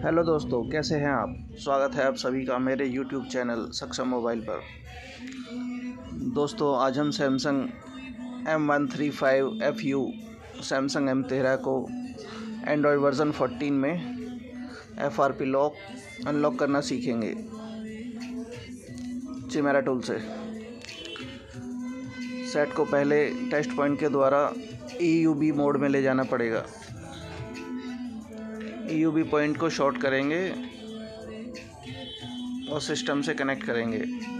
Hello दोस्तों, कैसे हैं आप। स्वागत है आप सभी का मेरे YouTube चैनल सक्षम मोबाइल पर। दोस्तों, आज हम सैमसंग M135FU सैमसंग M13 को एंड्रॉयड वर्ज़न 14 में FRP लॉक अनलॉक करना सीखेंगे चिमेरा टूल से। सेट को पहले टेस्ट पॉइंट के द्वारा EUB मोड में ले जाना पड़ेगा। EUB पॉइंट को शॉर्ट करेंगे और सिस्टम से कनेक्ट करेंगे।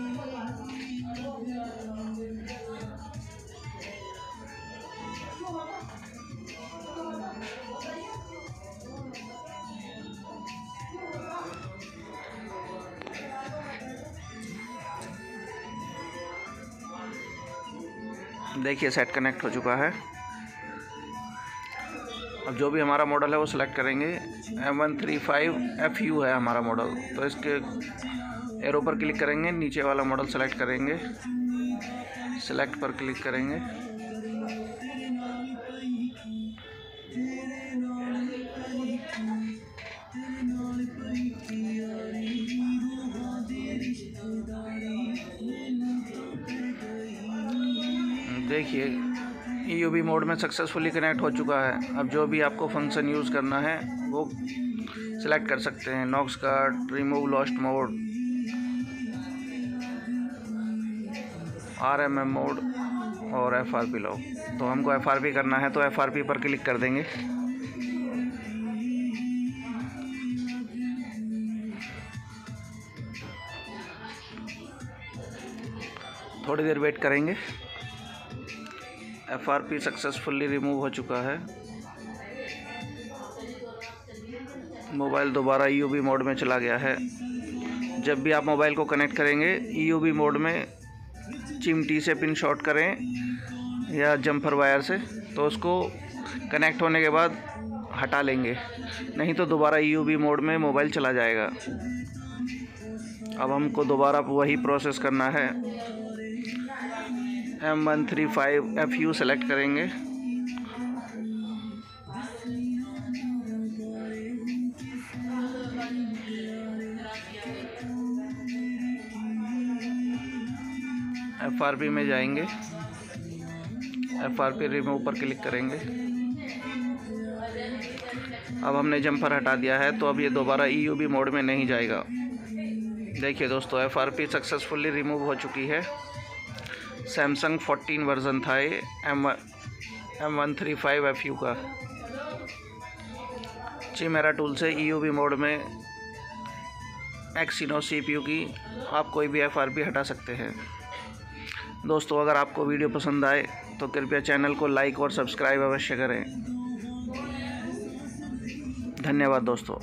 देखिए, सेट कनेक्ट हो चुका है। अब जो भी हमारा मॉडल है वो सिलेक्ट करेंगे। M135FU है हमारा मॉडल, तो इसके एरो पर क्लिक करेंगे, नीचे वाला मॉडल सेलेक्ट करेंगे, सेलेक्ट पर क्लिक करेंगे। देखिए, EUB मोड में सक्सेसफुली कनेक्ट हो चुका है। अब जो भी आपको फंक्शन यूज़ करना है वो सिलेक्ट कर सकते हैं। Knox guard, remove lost mode, RMM mode और FRP लॉक। तो हमको FRP करना है तो FRP पर क्लिक कर देंगे। थोड़ी देर वेट करेंगे। FRP सक्सेसफुली रिमूव हो चुका है। मोबाइल दोबारा EUB मोड में चला गया है। जब भी आप मोबाइल को कनेक्ट करेंगे EUB मोड में चिमटी से पिन शॉर्ट करें या जम्पर वायर से, तो उसको कनेक्ट होने के बाद हटा लेंगे, नहीं तो दोबारा EUB मोड में मोबाइल चला जाएगा। अब हमको दोबारा वही प्रोसेस करना है। M135FU सेलेक्ट करेंगे, FRP में जाएंगे, FRP रिमूव पर क्लिक करेंगे। अब हमने जम्पर हटा दिया है, तो अब ये दोबारा EUB मोड में नहीं जाएगा। देखिए दोस्तों, FRP सक्सेसफुली रिमूव हो चुकी है। सैमसंग 14 वर्ज़न था ये M135FU का। चिमेरा टूल से EUB मोड में एक्सिनोस CPU की आप कोई भी FRP हटा सकते हैं। दोस्तों, अगर आपको वीडियो पसंद आए तो कृपया चैनल को लाइक और सब्सक्राइब अवश्य करें। धन्यवाद दोस्तों।